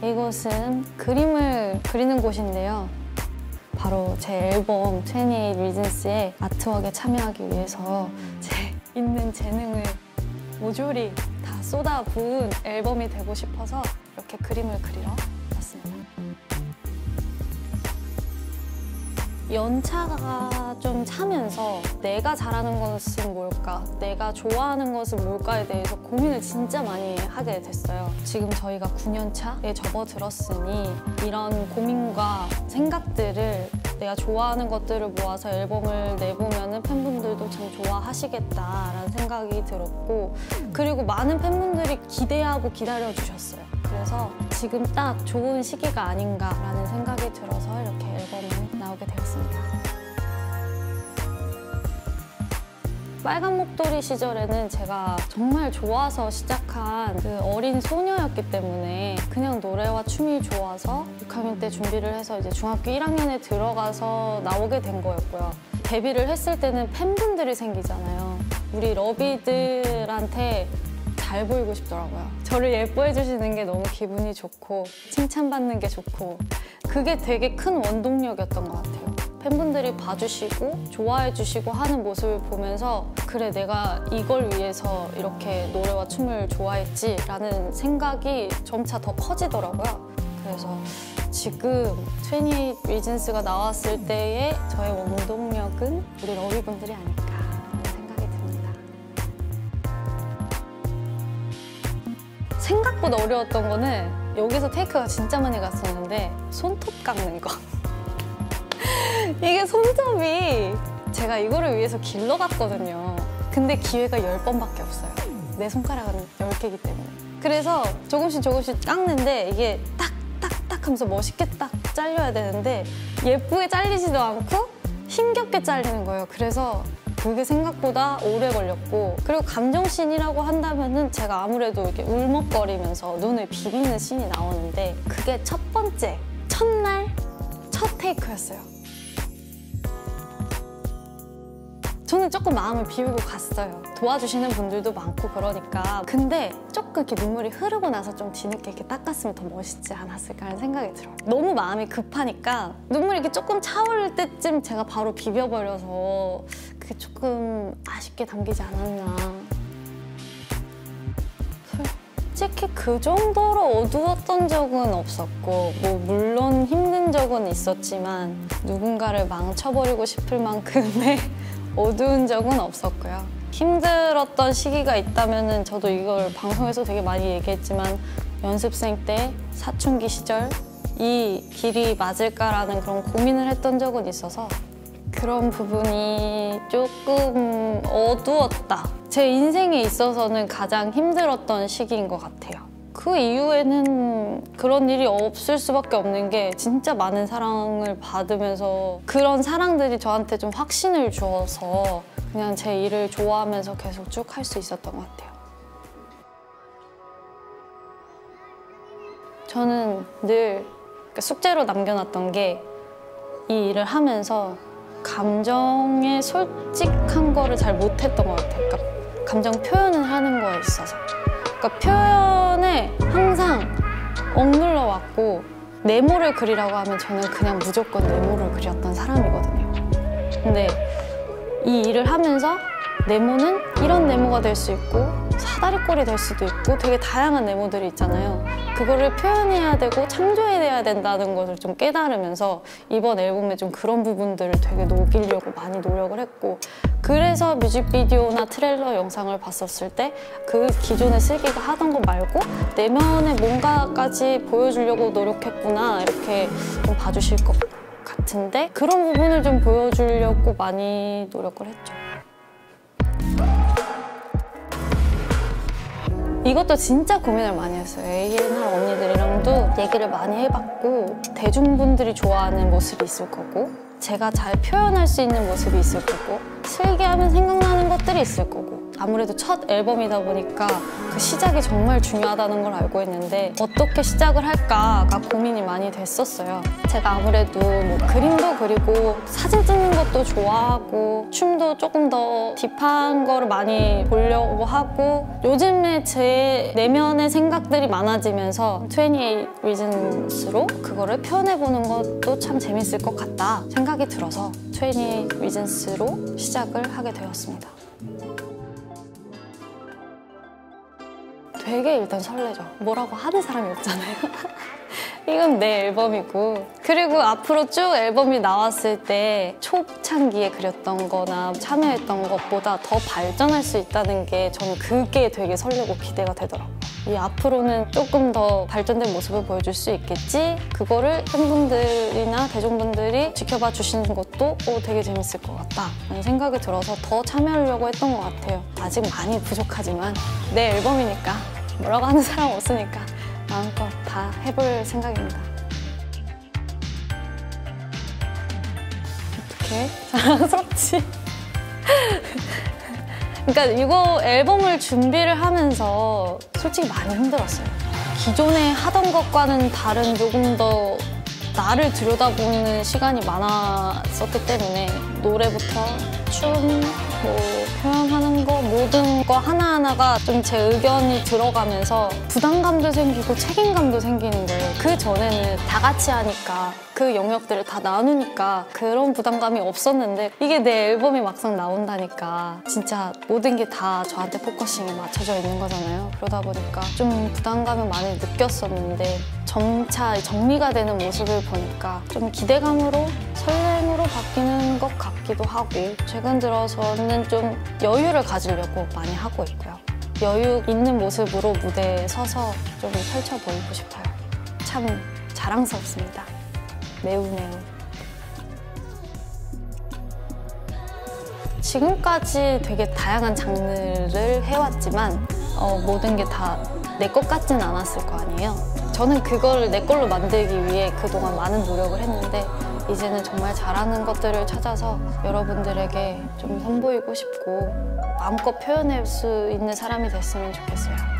이곳은 그림을 그리는 곳인데요. 바로 제 앨범 28 Reasons의 아트웍에 참여하기 위해서 제 있는 재능을 모조리 다 쏟아부은 앨범이 되고 싶어서 이렇게 그림을 그리러 왔습니다. 연차가 좀 차면서 내가 잘하는 것은 뭘까, 내가 좋아하는 것은 뭘까에 대해서 고민을 진짜 많이 하게 됐어요. 지금 저희가 9년 차에 접어들었으니 이런 고민과 생각들을 내가 좋아하는 것들을 모아서 앨범을 내보면 팬분들도 참 좋아하시겠다라는 생각이 들었고, 그리고 많은 팬분들이 기대하고 기다려주셨어요. 그래서 지금 딱 좋은 시기가 아닌가라는 생각이 들어서 이렇게 앨범이 나오게 되었습니다. 빨간 목도리 시절에는 제가 정말 좋아서 시작한 그 어린 소녀였기 때문에 그냥 노래와 춤이 좋아서 6학년 때 준비를 해서 이제 중학교 1학년에 들어가서 나오게 된 거였고요. 데뷔를 했을 때는 팬분들이 생기잖아요. 우리 러비들한테 잘 보이고 싶더라고요. 저를 예뻐해 주시는 게 너무 기분이 좋고 칭찬받는 게 좋고, 그게 되게 큰 원동력이었던 것 같아요. 팬분들이 봐주시고 좋아해 주시고 하는 모습을 보면서 그래, 내가 이걸 위해서 이렇게 노래와 춤을 좋아했지 라는 생각이 점차 더 커지더라고요. 그래서 지금 28 Reasons가 나왔을 때의 저의 원동력은 우리 러비분들이 아닐까라는 생각이 듭니다. 생각보다 어려웠던 거는 여기서 테이크가 진짜 많이 갔었는데 손톱 깎는 거. 이게 손톱이 제가 이거를 위해서 길러 갔거든요. 근데 기회가 10번밖에 없어요. 내 손가락은 10개이기 때문에. 그래서 조금씩 깎는데 이게 딱딱딱 하면서 멋있게 딱 잘려야 되는데 예쁘게 잘리지도 않고 힘겹게 잘리는 거예요. 그래서 그게 생각보다 오래 걸렸고, 그리고 감정씬이라고 한다면은 제가 아무래도 이렇게 울먹거리면서 눈을 비비는 씬이 나오는데 그게 첫 번째, 첫날, 첫 테이크였어요. 저는 조금 마음을 비우고 갔어요. 도와주시는 분들도 많고 그러니까. 근데 조금 이렇게 눈물이 흐르고 나서 좀 뒤늦게 이렇게 닦았으면 더 멋있지 않았을까 하는 생각이 들어요. 너무 마음이 급하니까 눈물이 이렇게 조금 차오를 때쯤 제가 바로 비벼버려서 그게 조금 아쉽게 담기지 않았나. 솔직히 그 정도로 어두웠던 적은 없었고, 뭐 물론 힘든 적은 있었지만 누군가를 망쳐버리고 싶을 만큼의 어두운 적은 없었고요. 힘들었던 시기가 있다면은 저도 이걸 방송에서 되게 많이 얘기했지만 연습생 때 사춘기 시절 이 길이 맞을까라는 그런 고민을 했던 적은 있어서 그런 부분이 조금 어두웠다. 제 인생에 있어서는 가장 힘들었던 시기인 것 같아요. 그 이후에는 그런 일이 없을 수밖에 없는 게 진짜 많은 사랑을 받으면서 그런 사랑들이 저한테 좀 확신을 주어서 그냥 제 일을 좋아하면서 계속 쭉 할 수 있었던 것 같아요. 저는 늘 숙제로 남겨놨던 게 이 일을 하면서 감정에 솔직한 거를 잘 못했던 것 같아요. 그러니까 감정 표현을 하는 거에 있어서. 그러니까 표현에 항상 억눌러 왔고, 네모를 그리라고 하면 저는 그냥 무조건 네모를 그렸던 사람이거든요. 근데 이 일을 하면서 네모는 이런 네모가 될 수 있고 사다리꼴이 될 수도 있고 되게 다양한 네모들이 있잖아요. 그거를 표현해야 되고 창조해내야 된다는 것을 좀 깨달으면서 이번 앨범에 좀 그런 부분들을 되게 녹이려고 많이 노력을 했고, 그래서 뮤직비디오나 트레일러 영상을 봤었을 때 그 기존에 슬기가 하던 거 말고 내면에 뭔가까지 보여주려고 노력했구나 이렇게 좀 봐주실 것 같은데, 그런 부분을 좀 보여주려고 많이 노력을 했죠. 이것도 진짜 고민을 많이 했어요. A&R 언니들이랑도 얘기를 많이 해봤고, 대중분들이 좋아하는 모습이 있을 거고 제가 잘 표현할 수 있는 모습이 있을 거고 슬기하면 생각나는 것들이 있을 거고 아무래도 첫 앨범이다 보니까 그 시작이 정말 중요하다는 걸 알고 있는데 어떻게 시작을 할까가 고민이 많이 됐었어요. 제가 아무래도 뭐 그림도 그리고 사진 찍는 것도 좋아하고 춤도 조금 더 딥한 거를 많이 보려고 하고 요즘에 제 내면의 생각들이 많아지면서 28 Reasons로 그거를 표현해보는 것도 참 재밌을 것 같다 생각이 들어서 28 Reasons로 시작을 하게 되었습니다. 되게 일단 설레죠. 뭐라고 하는 사람이 없잖아요. 이건 내 앨범이고 그리고 앞으로 쭉 앨범이 나왔을 때 초창기에 그렸던 거나 참여했던 것보다 더 발전할 수 있다는 게 저는 그게 되게 설레고 기대가 되더라고요. 이 앞으로는 조금 더 발전된 모습을 보여줄 수 있겠지? 그거를 팬분들이나 대중분들이 지켜봐 주시는 것도 되게 재밌을 것 같다 라는 생각이 들어서 더 참여하려고 했던 것 같아요. 아직 많이 부족하지만 내 앨범이니까 뭐라고 하는 사람 없으니까 마음껏 다 해볼 생각입니다. 어떡해? 자랑스럽지? 그러니까 이거 앨범을 준비를 하면서 솔직히 많이 힘들었어요. 기존에 하던 것과는 다른 조금 더 나를 들여다보는 시간이 많았었기 때문에 노래부터 춤, 뭐 표현하는 거 모든 거 하나하나가 좀 제 의견이 들어가면서 부담감도 생기고 책임감도 생기는 거예요. 그 전에는 다 같이 하니까 그 영역들을 다 나누니까 그런 부담감이 없었는데 이게 내 앨범이 막상 나온다니까 진짜 모든 게 다 저한테 포커싱이 맞춰져 있는 거잖아요. 그러다 보니까 좀 부담감을 많이 느꼈었는데 점차 정리가 되는 모습을 보니까 좀 기대감으로 설렘으로 바뀌는 것 같기도 하고 최근 들어서는 좀 여유를 가지려고 많이 하고 있고요. 여유 있는 모습으로 무대에 서서 좀 펼쳐 보이고 싶어요. 참 자랑스럽습니다. 매우. 지금까지 되게 다양한 장르를 해왔지만 모든 게 다 내 것 같진 않았을 거 아니에요. 저는 그걸 내 걸로 만들기 위해 그동안 많은 노력을 했는데 이제는 정말 잘하는 것들을 찾아서 여러분들에게 좀 선보이고 싶고 마음껏 표현할 수 있는 사람이 됐으면 좋겠어요.